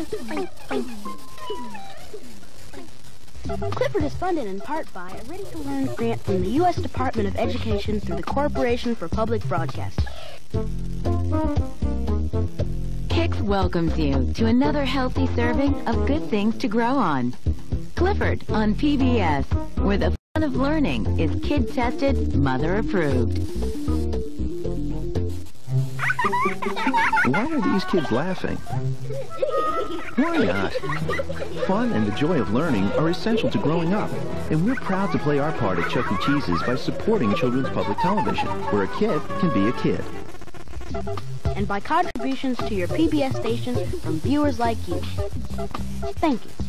Clifford is funded in part by a Ready to Learn grant from the U.S. Department of Education through the Corporation for Public Broadcasting. Kix welcomes you to another healthy serving of good things to grow on. Clifford on PBS, where the fun of learning is kid-tested, mother-approved. Why are these kids laughing? Why not? Fun and the joy of learning are essential to growing up, and we're proud to play our part at Chuck E. Cheese's by supporting children's public television, where a kid can be a kid. And by contributions to your PBS station from viewers like you. Thank you.